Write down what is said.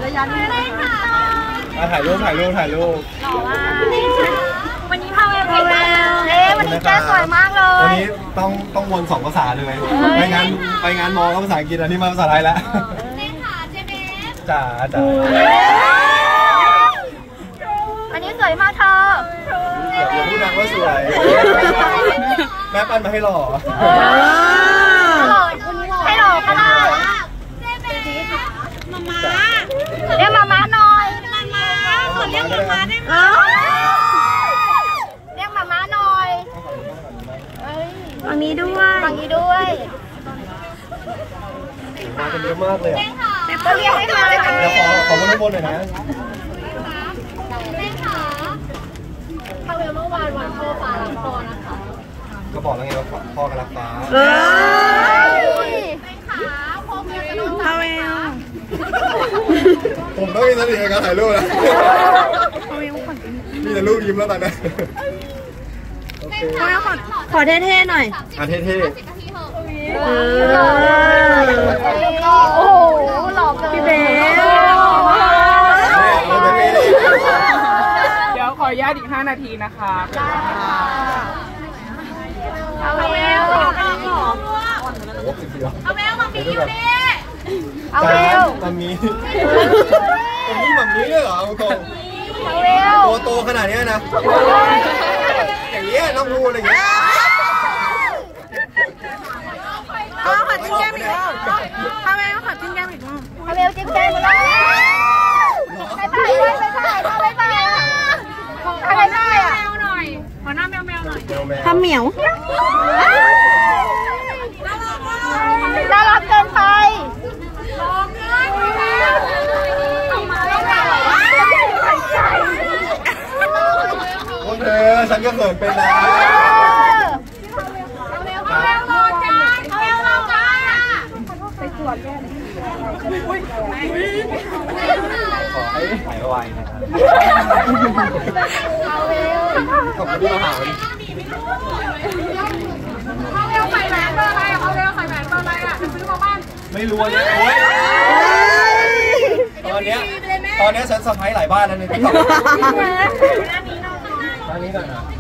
ระยะนี้เลยค่ะถ่ายรูปหล่อมากวันนี้พาเวลวันนี้แกสวยมากเลยวันนี้ต้องวน2 ภาษาเลยไปงานมอก็ภาษาอังกฤษอันนี้มาภาษาไทยแล้วจ๋าอันนี้สวยมากเธออย่าพูดดังว่าสวยแม่ปั้นมาให้หล่อก็ได้เรียกมาหน่อยขอเรียกมาได้ไหมเรียกมาหน่อยฝั่งนี้ด้วยมากันเยอะมากเลยก็เรียกให้มาเลยเดี๋ยวขอวนบนหน่อยนะพาเวลเมื่อวานวันพ่อฟ้ารักพ่อนะคะก็บอกแล้วไงว่าพ่อกับรักฟ้าพาเวลผมต้องมีสติในการถ่ายรูปนะมีแต่รูปยิ้มแล้วตอนนี้โอเคขอเท่ๆหน่อยเท่โอ้โหหล่อเกินพี่เบลเดี๋ยวขออนุญาตอีก5 นาทีนะคะเอาเวลมามีอยู่นี่เอาเวลมามีแบบนี้เลยเหรอตรงตัวโตขนาดนี้นะอย่างเงี้ยน้องพูอะไรอย่างเงี้ยขอจิ้มแก้มอีกรอบพาเวลขอจิ้มแก้มอีกรอบพาเวลจิ้มแก้มมาแล้วไปถ่ายอ่ะขอหน้าแมวหน่อยทำเหมียวน่ารักเกินไปโอเคฉันก็เขินเป็นนะขอให้หายไวนะครับขอบคุณที่มาหาใส่แหวนเบอร์อะไรใส่แหวนเบอร์อะไรจะซื้อมาบ้านไม่รู้เนี่ยตอนนี้ฉันสะพ้ายหลายบ้านแล้วในติ๊กต็อกด้านนี้ก่อนนะ